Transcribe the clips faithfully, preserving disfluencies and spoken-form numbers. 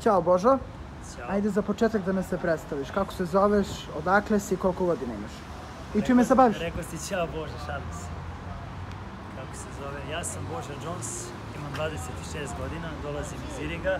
Ćao Božo, Ćao. ajde za početak da nas se predstaviš. Kako se zoveš, odakle si, koliko godina imaš? I čime se baviš? Rekao si ćao Bože, šalim se. Kako se zove? Ja sam Boža Jones, imam dvadeset šest godina, dolazim iz Iriga.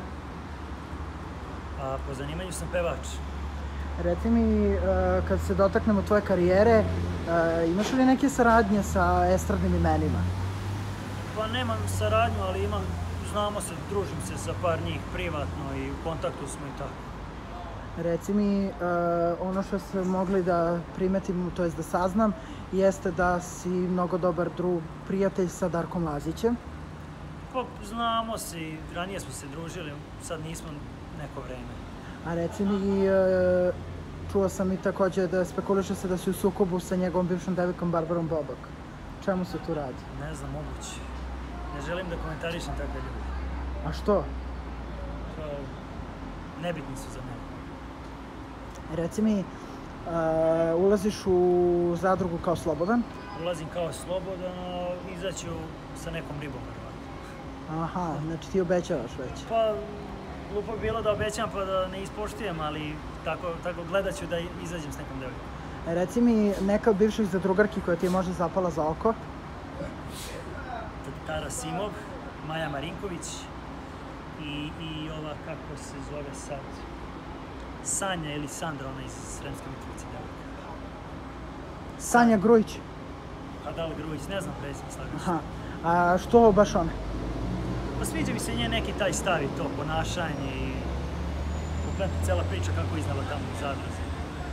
A po zanimanju sam pevač. Reci mi, kad se dotaknemo tvoje karijere, imaš li neke saradnje sa estradnim imenima? Pa nemam saradnju, ali imam, znamo se, družim se sa par njih privatno i u kontaktu smo i tako. Reci mi, ono što smo mogli da primetim, to jest da saznam, jeste da si mnogo dobar drug, prijatelj sa Darkom Lazićem. Pa znamo se i ranije smo se družili, sad nismo neko vreme. A reci mi, čuo sam i takođe da spekuliše se da si u sukobu sa njegovom bivšom devojkom Barbarom Bobak. Čemu se tu radi? Ne znam, moguće. Ne želim da komentarišem takve ljude. A što? Pa, nebitni su za mene. Reci mi, ulaziš u zadrugu kao slobodan? Ulazim kao slobodan, a izaću sa nekom ribom. Aha, znači ti obećavaš već. Pa, glupo bi bilo da obećam pa da ne ispoštujem, ali tako gledat ću da izađem s nekom devojkom. Reci mi, neka od bivših zadrugarki koja ti je možda zapala za oko? Tara Simov, Maja Marinković i ova, kako se zove sad, Sanja ili Sandra, ona iz Sremske Mitrovice devojka. Sanja Grujić? A da li Grujić, ne znam prezime, slagam se. Aha, a što baš ona? Pa sviđa mi se nje neki taj stav i to ponašanje i kompletno cela priča kako je iznala tamo u zadruzi.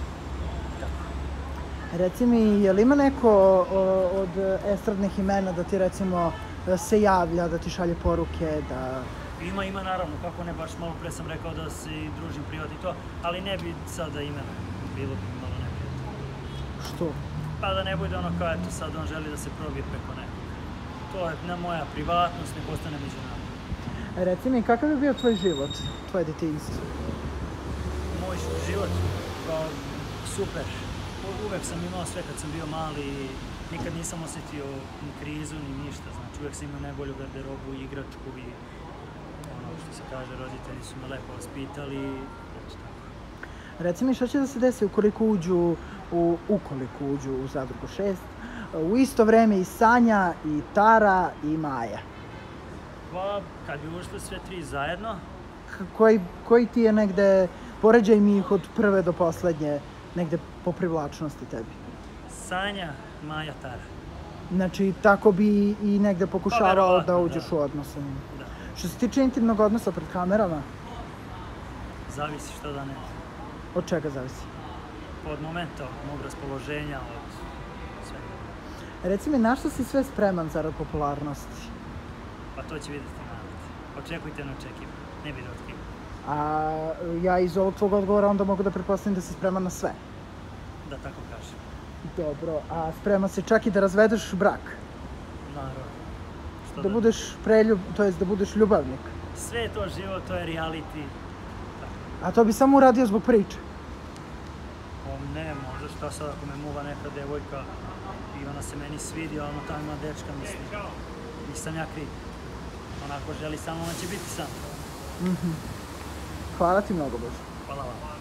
Reci mi, je li ima neko od estradnih imena da ti recimo se javlja, da ti šalje poruke, da... Ima, ima naravno, kako ne, baš malo pre sam rekao da se družim privatno i to, ali ne bi sada imena, bilo bi malo neprijatno. Što? Pa da ne bude ono kao, eto, sad on želi da se probije preko nekog. To je na moja privatnost, nek ostane među nama. Reci mi, kakav je bio tvoj život, tvoje detinjstvo? Moj život? Pa, super. Uvek sam imao sve kad sam bio mali i nikad nisam osjetio ni krizu, ni ništa. Znači, uvek sam imao najbolju garderobu, igračku i ono što se kaže, roditelji su me lepo vaspitali i eto tako. Reci mi, šta će da se desi ukoliko uđu, ukoliko uđu u Zadrugu šest, u isto vreme i Sanja, i Tara, i Maja? Pa, kad bi ušli sve tri zajedno... Koji ti je negde, poređaj mi ih od prve do poslednje, negde po privlačnosti tebi? Sanja, Maja, Tara. Znači, tako bi i negde pokušavao da uđeš u odnos sa njima. Da. Što se tiče intimnog odnosa pred kamerama? Zavisi što da ne. Od čega zavisi? Od momenta, od mog raspoloženja, od svega. Reci mi, na što si sve spreman zarad popularnosti? Pa to će vidjeti narod. Očekujte neočekivo, ne bi da otkrivo. A ja iz ovog tvog odgovora onda mogu da pretpostavim da si spreman na sve? Da tako kažem. Dobro, a spreman si čak i da razvedeš brak? Naravno. Da budeš preljub, to jest da budeš ljubavnik? Sve je to život, to je reality. A to bi samo uradio zbog priče? Pa ne, možda šta sad ako me muva neka devojka i ona se meni svidi, a ono tamo ima dečka, mislim. Nisam ja kriv. Onako želi samo, on će biti sam. Hvala ti mnogo, Bože. Hvala vam.